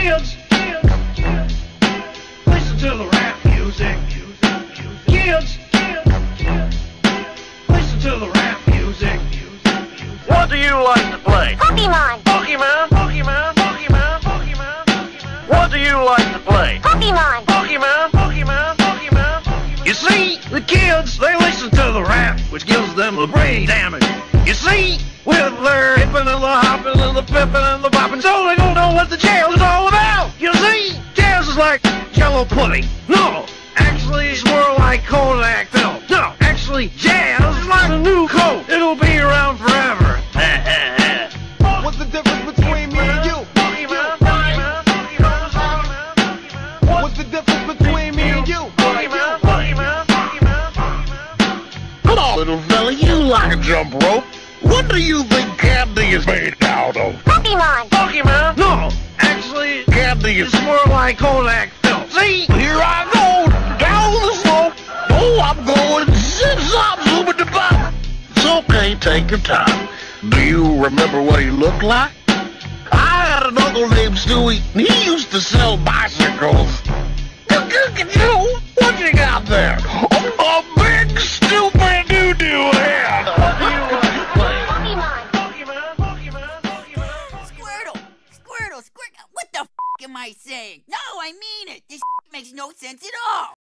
Kids, listen to the rap music. Kids, listen to the rap music. What do you like to play? Pokemon. Pokemon, Pokemon, Pokemon, Pokemon. What do you like to play? Pokemon. Pokemon, Pokemon, Pokemon, Pokemon. You see, the kids, they listen to the rap, which gives them the brain damage. You see, with their hippin' and the hoppin' and the pippin' and the boppin', so they don't know what the jazz is all about. You see, jazz is like Jello pudding. No, actually, it's more like Kodak film. No, actually, jazz is like a new coat. It'll be around forever. What's the difference between me and you? What's the difference between me and you? Come on, little fella, you like a jump rope. What do you think candy is made out of? Pokemon. Pokemon? No, actually, Candy is... it's more like Kodak film. See? Here I go, down the slope. Oh, I'm going zip-zop, zoom-a-da-bop. It's okay, take your time. Do you remember what he looked like? I had an uncle named Stewie, and he used to sell bicycles. What you got there? A big, stupid doo-doo head. Squirtle, what the f*** am I saying? No, I mean it. This makes no sense at all.